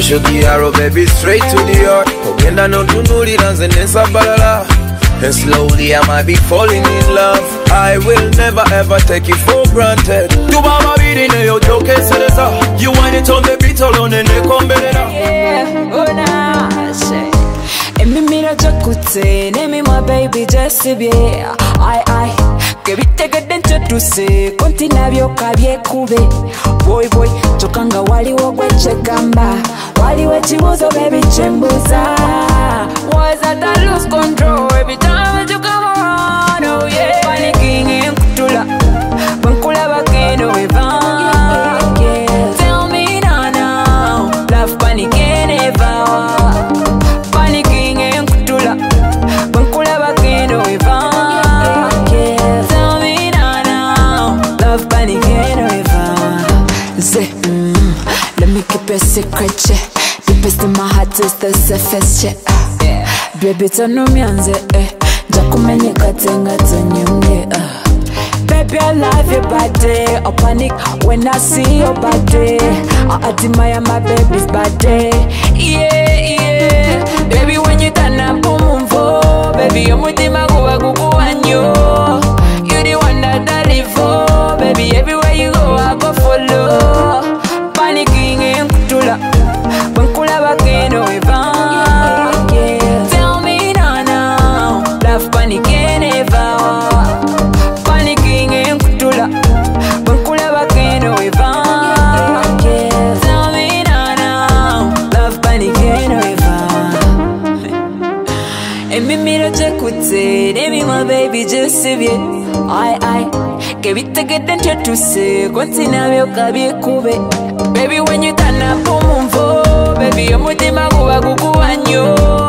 should be arrow, baby, straight to the heart. Ogenda no tunuli ranze nesa balala. And slowly I might be falling in love. I will never ever take it for granted. Tu mama bidi ne yo joke selesa. You want it on the beat alone and ne kombelera. Yeah, una say. Emi mira jakute, nemi my baby just be. I. Kebitege dentro tuse, kontina byoka byekube. Boy, chokanga waliwo gwechegamba. Waliwo chibuzo baby chembuza. Was that I lose control every time you come around? Oh yeah, panicking in kutula, bankula bakeno evan. Tell me now, love panicking evan. Panicking in kutula, bankula bakeno evan. Tell me now, love panicking evan. Let me keep a secret, yeah. Deepest in my heart is the safest, yeah. Baby, tano mianze, jakumenye katenga tanyumye. Baby, I love your body. I panic when I see your body. I admire my baby's body. Yeah. Baby, when you turn up, boom, baby, you're mutima kuwa kukuwanyo. You the one that I live for. Baby, everywhere you go, I go follow. Panicking in kutula, bankula bakeno evan. Tell me now, love panicking evan. Panicking in kutula, bankula bakeno evan. Tell me now, love panicking evan. Emi mira jakute, nemi my baby just be. I. Kebitege dentro tuse, kontina byoka byekube. Baby, when you turn up, boom, baby, you're mutima kuwa kukuwanyo.